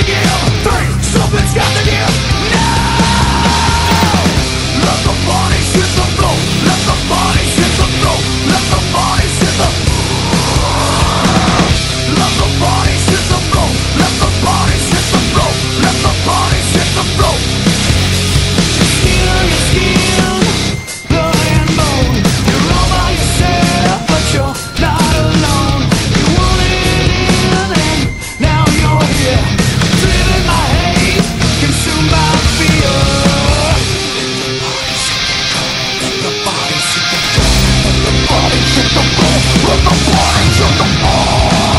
to give. Three, something's got to give. Now let the bodies hit the floor. Let the bodies hit the floor. Let the bodies hit the let the bodies hit the floor. Let the bodies hit the floor. Let the bodies hit the floor. Skin, skin, blood and bone. You're all by yourself, but you're not alone. You wanted in and now you're here. Driven by hate, consumed by fear. Let the bodies hit the floor. Let the bodies hit the floor. Let the bodies hit the floor.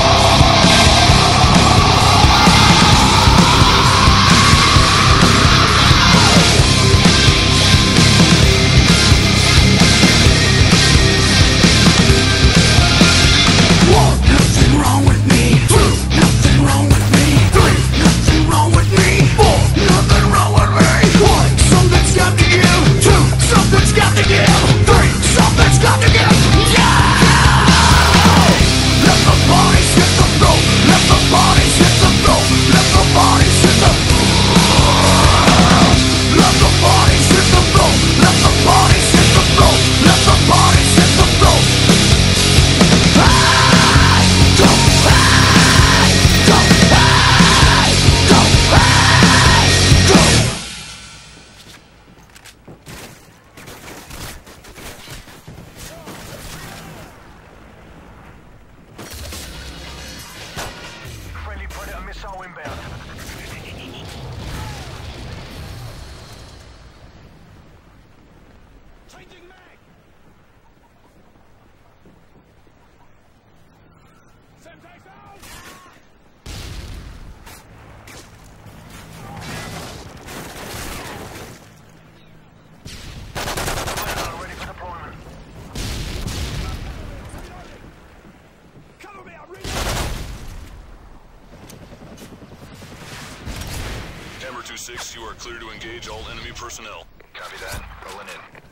Hammer 2-6, you are clear to engage all enemy personnel. Copy that. Rolling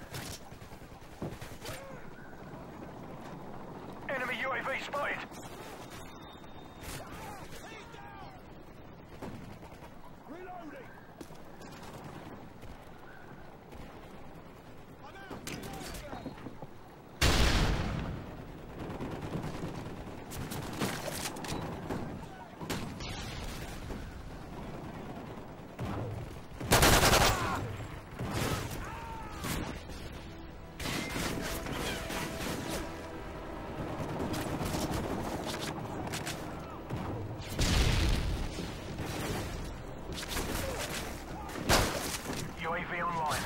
in. Enemy UAV spotted. Reloading. UAV online.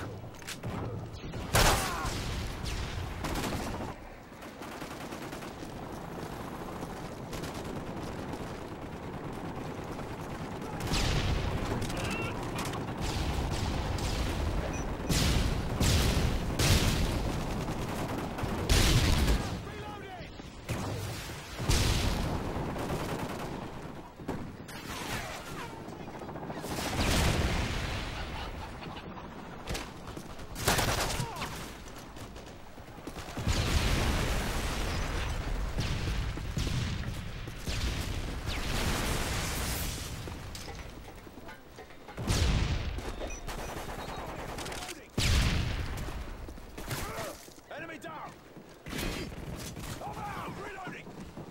Enemy down! I'm out! Reloading!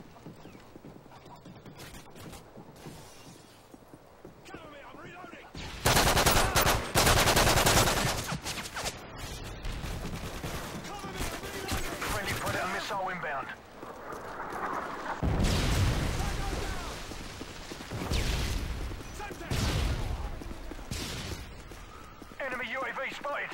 Cover me, I'm reloading! Cover me, I'm reloading! Friendly Predator missile inbound. Enemy UAV spotted!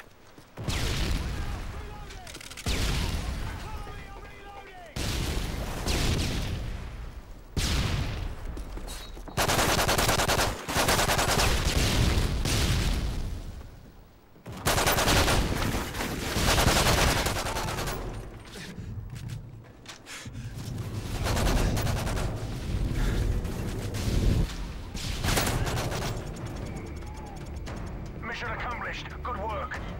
Mission accomplished. Good work.